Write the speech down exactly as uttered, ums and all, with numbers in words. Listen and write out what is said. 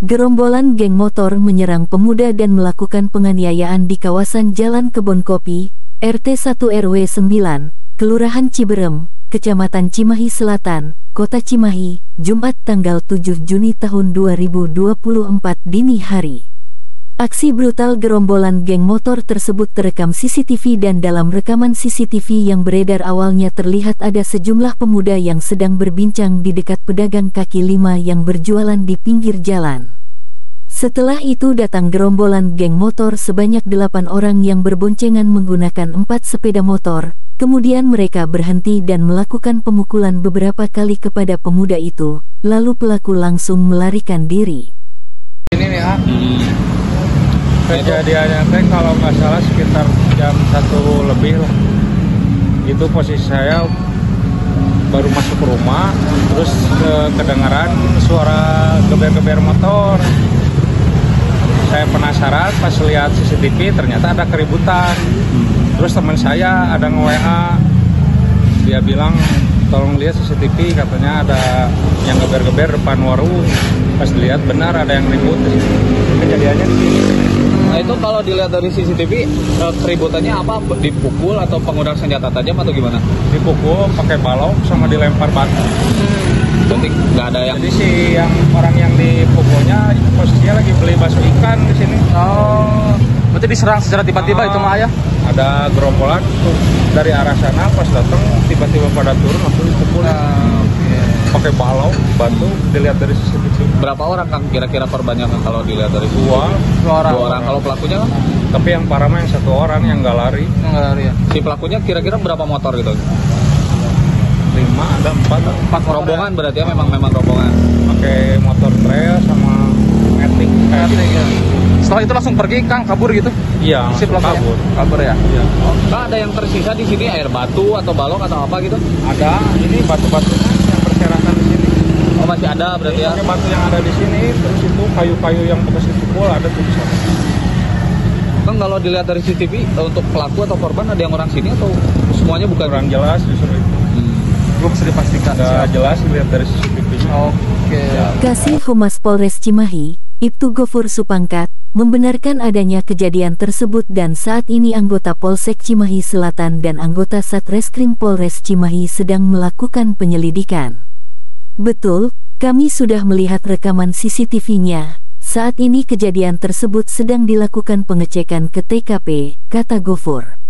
Gerombolan geng motor menyerang pemuda dan melakukan penganiayaan di kawasan Jalan Kebon Kopi, R T satu R W sembilan, Kelurahan Ciberem, Kecamatan Cimahi Selatan, Kota Cimahi, Jumat tanggal tujuh Juni tahun dua ribu dua puluh empat dini hari. Aksi brutal gerombolan geng motor tersebut terekam C C T V dan dalam rekaman C C T V yang beredar awalnya terlihat ada sejumlah pemuda yang sedang berbincang di dekat pedagang kaki lima yang berjualan di pinggir jalan. Setelah itu datang gerombolan geng motor sebanyak delapan orang yang berboncengan menggunakan empat sepeda motor, kemudian mereka berhenti dan melakukan pemukulan beberapa kali kepada pemuda itu, lalu pelaku langsung melarikan diri. Ini nih ah, kejadiannya teh kalau nggak salah sekitar jam satu lebih lah. Itu posisi saya baru masuk ke rumah, terus eh, kedengaran suara geber-geber motor. Saya penasaran pas lihat C C T V ternyata ada keributan. Terus teman saya ada nge-W A, dia bilang tolong lihat C C T V, katanya ada yang geber-geber depan warung. Pas dilihat benar ada yang ribut. Kejadiannya di sini. Nah itu kalau dilihat dari C C T V, keributannya apa? Dipukul atau penggunaan senjata tajam atau gimana? Dipukul pakai balok sama dilempar batu. Jadi nggak ada yang. Jadi si yang orang yang dipukulnya posisinya lagi beli bakso ikan di sini. Oh, berarti diserang secara tiba-tiba Ah, itu mah ya? Ada gerombolan tuh dari arah sana, pas datang tiba-tiba pada turun langsung dipukul. Nah, okay. Pakai balok, batu, dilihat dari C C T V. Berapa orang kan kira-kira korbannya kan kalau dilihat dari Dua, dua orang. Dua orang. Kalau pelakunya kan? Tapi yang parah mah yang satu orang yang nggak lari. Nggak lari ya. Si pelakunya kira-kira berapa motor gitu? Lima, ada empat. Empat rombongan berarti ya, memang memang rombongan. Pakai motor trail sama matic. Matic ya. Setelah itu langsung pergi Kang, kabur gitu? Iya, Si pelakunya? kabur. Kabur ya. Iya. Oh, Kang, ada yang tersisa di sini air batu atau balok atau apa gitu? Ada ini batu-batunya yang berserakan di sini. Oh masih ada berarti ya? Pakai batu yang ada di sini, terus itu kayu-kayu yang bekas dipukul ada tuh di sana. Kang, kalau dilihat dari C C T V untuk pelaku atau korban ada yang orang sini atau semuanya bukan? Kurang jelas justru itu. Hmm. Belum bisa dipastikan. Nggak jelas dilihat dari C C T V-nya. Oke. Ya. Kasih Humas Polres Cimahi, Ibtu Gofur Supangkat, membenarkan adanya kejadian tersebut dan saat ini anggota Polsek Cimahi Selatan dan anggota Satreskrim Polres Cimahi sedang melakukan penyelidikan. Betul, kami sudah melihat rekaman C C T V-nya. Saat ini kejadian tersebut sedang dilakukan pengecekan ke T K P, kata Gofur.